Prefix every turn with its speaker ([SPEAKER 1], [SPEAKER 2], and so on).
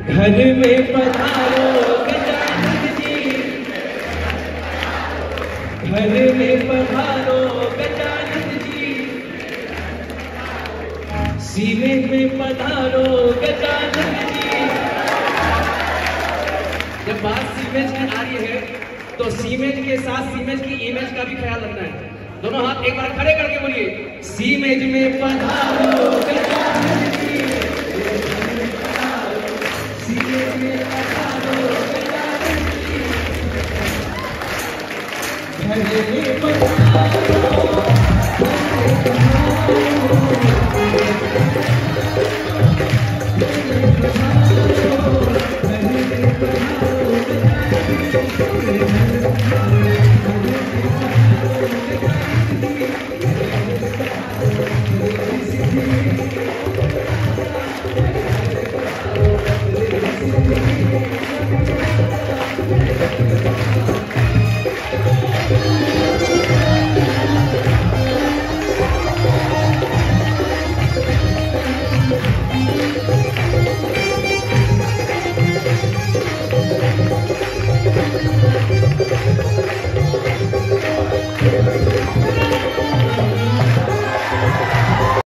[SPEAKER 1] घर में पधारो गजानन जी, घर में पधारो गजानन जी, सीमेंट में पधारो गजानन जी। जब बात सीमेंट की आ रही है तो सीमेंट के साथ सीमेंट की इमेज का भी ख्याल रखना है। दोनों हाथ एक बार खड़े करके बोलिए, सीमेंट में पधारो गजानन जी, सीमेंट में पधारो गजानन जी, घर में पधारो। Thank you.